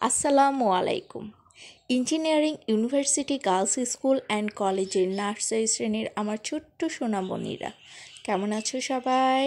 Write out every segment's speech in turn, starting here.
আসসালামু আলাইকুম। Engineering university girls school and কলেজের নার্সারি শ্রেণীর আমার ছোট্ট সোনামণিরা কেমন আছো সবাই?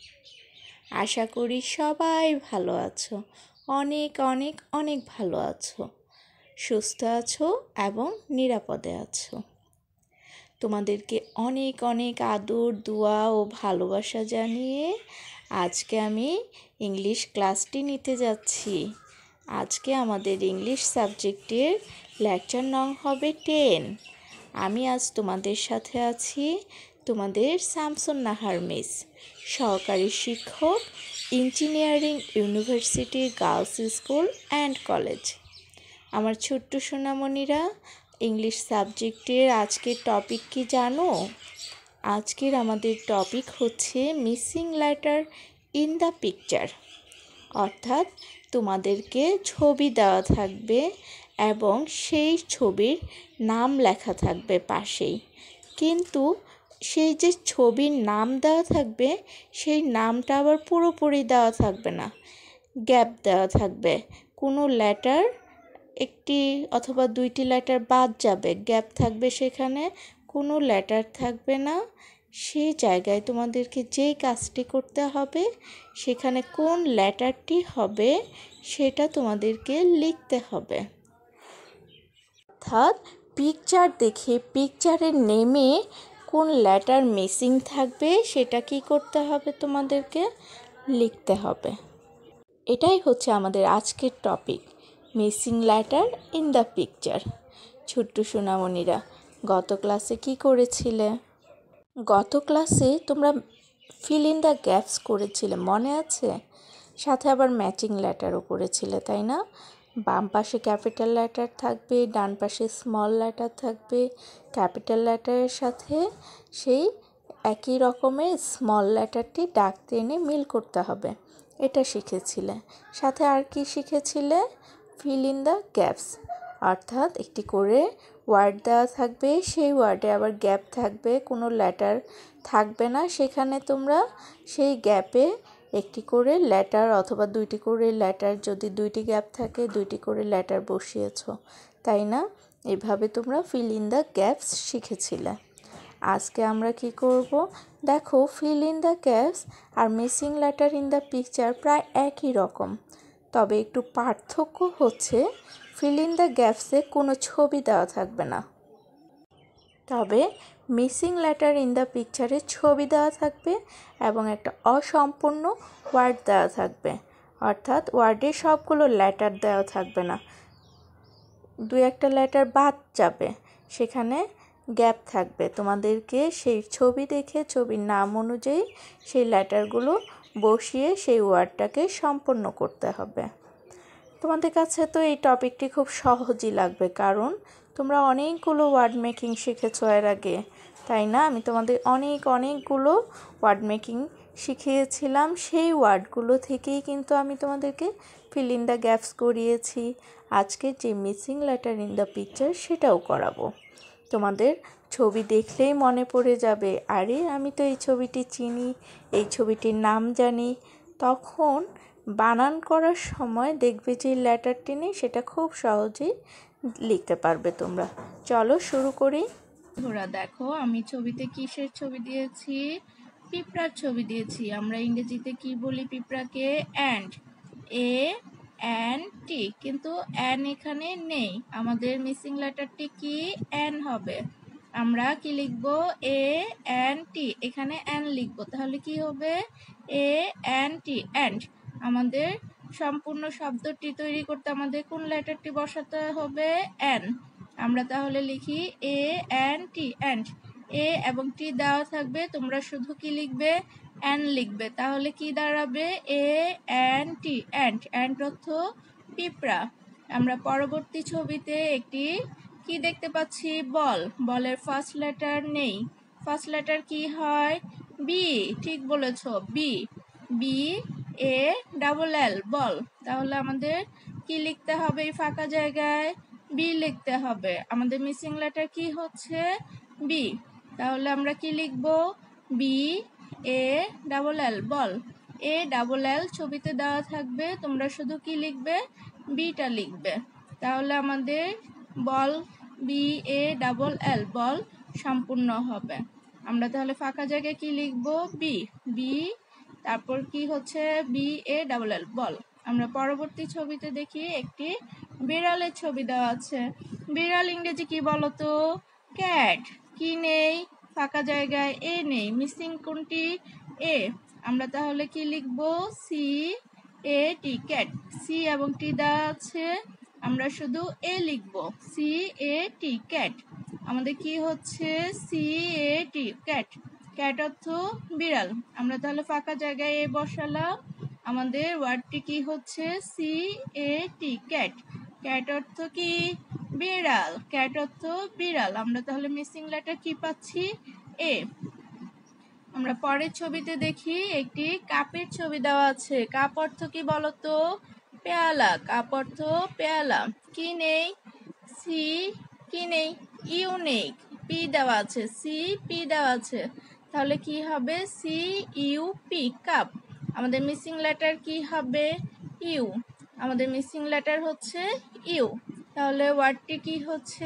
আশা করি সবাই ভালো আছো, অনেক অনেক অনেক ভালো আছো, সুস্থ আছো এবং নিরাপদে আছো। তোমাদেরকে অনেক অনেক আদর, দোয়া ও ভালোবাসা জানিয়ে আজকে আমি ইংলিশ ক্লাসটি নিতে যাচ্ছি। আজকে আমাদের ইংলিশ সাবজেক্টের লেকচার নং হবে 10। আমি আজ তোমাদের সাথে আছি, তোমাদের শামসুন নাহার মিস, সহকারী শিক্ষক, engineering university girls school and college. আমার ছোট্ট সোনামণিরা, ইংলিশ সাবজেক্টের আজকের টপিক কি জানো? আজকের আমাদের টপিক হচ্ছে missing letter in the picture, অর্থাৎ তোমাদেরকে ছবি দেওয়া থাকবে এবং সেই ছবির নাম লেখা থাকবে পাশেই, কিন্তু সেই যে ছবির নাম দেওয়া থাকবে সেই নামটা আবার পুরোপুরি দেওয়া থাকবে না, গ্যাপ দেওয়া থাকবে। কোনো লেটার একটি অথবা দুইটি লেটার বাদ যাবে, গ্যাপ থাকবে, সেখানে কোনো লেটার থাকবে না। সেই জায়গায় তোমাদেরকে যেই কাজটি করতে হবে, সেখানে কোন লেটারটি হবে সেটা তোমাদেরকে লিখতে হবে। অর্থাৎ পিকচার দেখে পিকচারের নেমে কোন লেটার মিসিং থাকবে সেটা কি করতে হবে, তোমাদেরকে লিখতে হবে। এটাই হচ্ছে আমাদের আজকের topic, missing letter in the picture. ছোট্ট সোনামণিরা, গত ক্লাসে কি করেছিলে? গত ক্লাসে তোমরা ফিল ইন দ্য গ্যাপস করেছিলে, মনে আছে? সাথে আবার ম্যাচিং লেটারও করেছিলে, তাই না? বাম পাশে ক্যাপিটাল লেটার থাকবে, ডান পাশে স্মল লেটার থাকবে। ক্যাপিটাল লেটারের সাথে সেই একই রকমের স্মল লেটারটি দাগ টেনে মিল করতে হবে, এটা শিখেছিলে। সাথে আর কি শিখেছিলে? ফিল ইন দ্য গ্যাপস, অর্থাৎ একটি করে ওয়ার্ড দেওয়া থাকবে, সেই ওয়ার্ডে আবার গ্যাপ থাকবে, কোনো লেটার থাকবে না, সেখানে তোমরা সেই গ্যাপে একটি করে লেটার অথবা দুইটি করে লেটার, যদি দুইটি গ্যাপ থাকে দুইটি করে লেটার বসিয়েছো, তাই না? এভাবে তোমরা ফিল ইন দ্য গ্যাপস শিখেছিলে। আজকে আমরা কি করব? দেখো, ফিল ইন দ্য গ্যাপস আর missing letter in the picture প্রায় একই রকম, তবে একটু পার্থক্য হচ্ছে ফিল ইন দ্য গ্যাপসে কোনো ছবি দেওয়া থাকবে না, তবে মিসিং লেটার ইন দ্য পিকচারে ছবি দেওয়া থাকবে এবং একটা অসম্পূর্ণ ওয়ার্ড দেওয়া থাকবে, অর্থাৎ ওয়ার্ডে সবগুলো লেটার দেওয়া থাকবে না, দুই একটা লেটার বাদ যাবে, সেখানে গ্যাপ থাকবে। তোমাদেরকে সেই ছবি দেখে ছবির নাম অনুযায়ী সেই লেটারগুলো বসিয়ে সেই ওয়ার্ডটাকে সম্পূর্ণ করতে হবে। তোমাদের কাছে তো এই টপিকটি খুব সহজই লাগবে, কারণ তোমরা অনেকগুলো ওয়ার্ড মেকিং শিখেছো এর আগে, তাই না? আমি তোমাদের অনেকগুলো ওয়ার্ড মেকিং শিখিয়েছিলাম, সেই ওয়ার্ডগুলো থেকেই কিন্তু আমি তোমাদেরকে ফিল ইন দ্য গ্যাপস করিয়েছি। আজকে যে missing letter in the picture সেটাও করাবো। তোমাদের ছবি দেখলেই মনে পড়ে যাবে, আরে আমি তো এই ছবিটি চিনি, এই ছবিটির নাম জানি। তখন বানান করার সময় দেখবে যে লেটারটি নেই, সেটা খুব সহজেই লিখতে পারবে তোমরা। চলো শুরু করি। বন্ধুরা দেখো, আমি ছবিতে কিসের ছবি দিয়েছি? পিঁপড়ার ছবি দিয়েছি। আমরা ইংরেজিতে কি বলি পিঁপড়াকে? অ্যান্ট, ANT, কিন্তু অ্যান এখানে নেই, আমাদের মিসিং লেটারটি কি? অ্যান হবে। আমরা কি লিখবো? ANT, এখানে অ্যান লিখবো, তাহলে কি হবে? ANT, ant. আমাদের সম্পূর্ণ শব্দটি তৈরি করতে আমাদের কোন লেটারটি বসাতে হবে? অ্যান। আমরা তাহলে লিখি ANT, অ্যান্ট। এ এবং টি দেওয়া থাকবে, তোমরা শুধু কি লিখবে? অ্যান লিখবে, তাহলে কি দাঁড়াবে? ANT, ant. অ্যান্ট অর্থ পিঁপড়া। আমরা পরবর্তী ছবিতে একটি কি দেখতে পাচ্ছি? বল। বলের ফার্স্ট লেটার নেই, ফার্স্ট লেটার কি হয়? বি। ঠিক বলেছ, বি। BALL, বল। তাহলে আমাদের কি লিখতে হবে এই ফাঁকা জায়গায়? বি লিখতে হবে। আমাদের মিসিং লেটার কি হচ্ছে? বি। তাহলে আমরা কি লিখব? BALL, বল। ALL ছবিতে দেওয়া থাকবে, তোমরা শুধু কি লিখবে? বিটা লিখবে। তাহলে আমাদের বল BALL বল সম্পূর্ণ হবে। আমরা তাহলে ফাঁকা জায়গায় কি লিখব? বি। বি তারপর কি হচ্ছে BALL বল। আমরা পরবর্তী ছবিতে দেখি একটি বিড়ালের ছবি দেওয়া আছে। বিড়াল ইংরেজি কি বলতো? ক্যাট। কি নেই? ফাঁকা জায়গায় এ নেই, মিসিং কোনটি? এ। আমরা তাহলে কি লিখব? CAT cat. সি এবং টি দেওয়া আছে, আমরা শুধু এ লিখব। CAT cat. আমাদের কি হচ্ছে? CAT cat. ক্যাট অর্থ বিড়াল। আমরা তাহলে ফাঁকা জায়গায় এ বসালাম। আমাদের ওয়ার্ডটি কি হচ্ছে? CAT cat. ক্যাট অর্থ কি? বিড়াল। ক্যাট অর্থ বিড়াল। আমরা তাহলে মিসিং লেটার কি পাচ্ছি? এ। আমরা পরের ছবিতে দেখি একটি কাপের ছবি দেওয়া আছে। কাপ অর্থ কি বলতো? পেয়ালা। কাপ অর্থ পেয়ালা। কি নেই? সি। কি নেই? ইউনিক। পি দেওয়া আছে, CP দেওয়া আছে, তাহলে কি হবে? CUP cup. আমাদের মিসিং লেটার কি হবে? ইউ। আমাদের মিসিং লেটার হচ্ছে ইউ। তাহলে ওয়ার্ডটি কি হচ্ছে?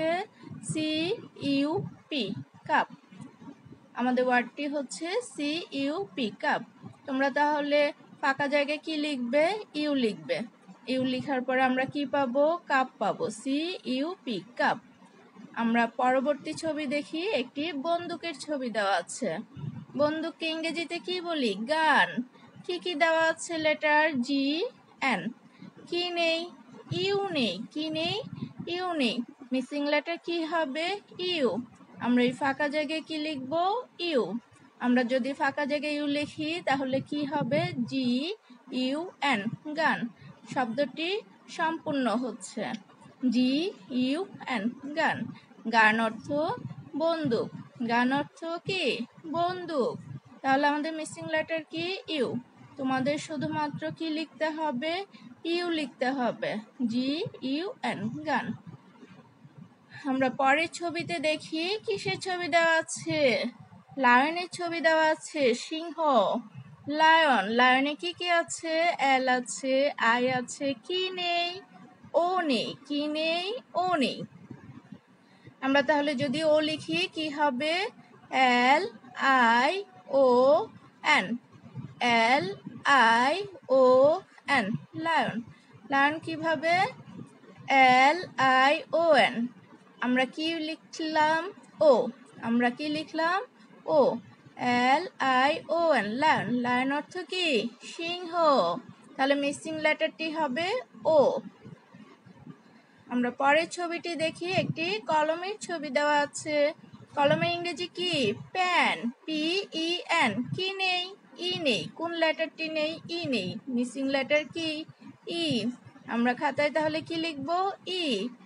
CUP cup. আমাদের ওয়ার্ডটি হচ্ছে CUP কাপ। তোমরা তাহলে ফাঁকা জায়গায় কি লিখবে? ইউ লিখবে। ইউ লিখার পরে আমরা কি পাবো? কাপ পাবো। CUP cup. আমরা পরবর্তী ছবি দেখি একটি বন্দুকের ছবি দেওয়া আছে। বন্দুককে ইংরেজিতে কি বলি? গান। কি কি দেওয়া আছে? Letter GN। কি নেই? ইউ নেই। কি নেই? ইউ নেই। মিসিং লেটার কি হবে? ইউ। আমরা এই ফাঁকা জায়গায় কি লিখব? ইউ। আমরা যদি ফাঁকা জায়গায় ইউ লিখি তাহলে কি হবে? GUN গান। শব্দটি সম্পূর্ণ হচ্ছে। GUN গান। গান অর্থ বন্দুক। গান অর্থ কি? বন্দুক। তাহলে আমাদের মিসিং লেটার কি? ইউ। তোমাদের শুধুমাত্র কি লিখতে হবে? ইউ লিখতে হবে। GUN গান। আমরা পরের ছবিতে দেখি কিসের ছবি দেওয়া আছে? লায়নের ছবি দেওয়া আছে। সিংহ। লায়ন। লায়নে কি কি আছে? L আছে, I আছে, কি নেই? ও নেই। কি নেই? ও নেই। আমরা তাহলে যদি ও লিখি কি হবে? LION। LION lion. লায়ন কিভাবে? LION। আমরা কি লিখলাম? ও। আমরা কি লিখলাম? ও। LION lion. লায়ন অর্থ কি? সিংহ। তাহলে মিসিং লেটারটি হবে ও। আমরা পরের ছবিটি দেখি একটি কলমের ছবি দেওয়া আছে। কলমের ইংরেজি কি? পেন। PEN। কি নেই? ই নেই। কোন লেটারটি নেই? ই নেই। মিসিং লেটার কি? ই। আমরা খাতায় তাহলে কি লিখব? ই।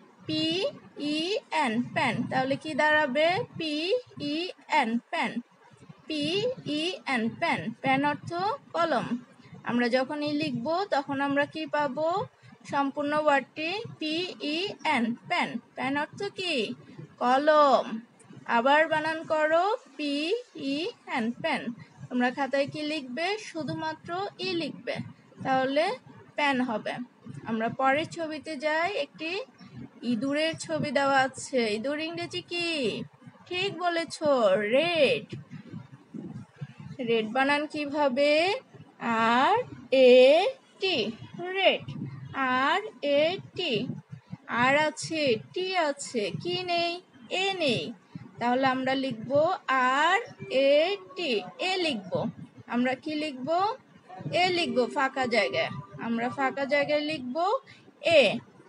PEN pen. তাহলে কি দাঁড়াবে? PEN pen. PEN pen. Pen অর্থ কলম। আমরা যখন ই লিখব তখন আমরা কি পাবো? সম্পূর্ণ ওয়ার্ডটি PEN পেন। পেন অর্থ কি? কলম। আবার বানান করো PEN পেন। তোমরা খাতায় কি লিখবে? শুধুমাত্র ই লিখবে, তাহলে পেন হবে। আমরা পরের ছবিতে যাই। একটি ইঁদুরের ছবি দেওয়া আছে। ইঁদুর ইংরেজি কি? ঠিক বলেছ, রেড। রেড বানান কিভাবে? RAT red. RAT। আর আছে, টি আছে, কি নেই? এ নেই। তাহলে আমরা লিখব RAT এ লিখব। আমরা কি লিখব? এ লিখব ফাঁকা জায়গায়। আমরা ফাঁকা জায়গায় লিখব এ।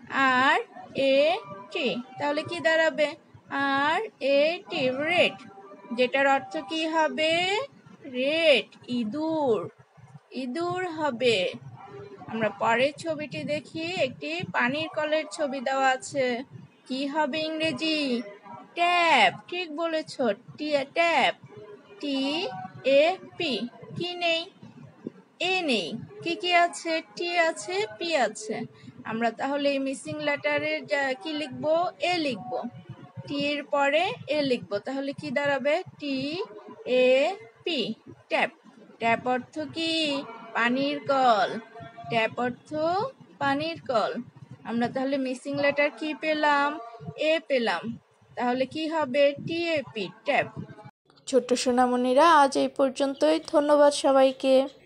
RAT। তাহলে কি দাঁড়াবে? RAT rat. যেটার অর্থ কি হবে? রেড। ইঁদুর। ইঁদুর হবে। আমরা পরের ছবিটি দেখি একটি পানির কলের ছবি দেওয়া আছে। কি হবে ইংরেজি? ট্যাপ। ঠিক বলেছ, ট্যাপ। TAP। কি নেই? এ নেই। কি কি আছে? টি আছে, পি আছে। আমরা তাহলে এই মিসিং লেটারের কি লিখব? এ লিখব। টি এর পরে এ লিখব। তাহলে কি দাঁড়াবে? TAP tap. ট্যাপ অর্থ কি? পানির কল। ট্যাপ অর্থ পানির কল। আমরা তাহলে মিসিং লেটার কি পেলাম? এ পেলাম। তাহলে কি হবে? TAP, tap. ছোট্ট সোনামণিরা, আজ এই পর্যন্তই। ধন্যবাদ সবাইকে।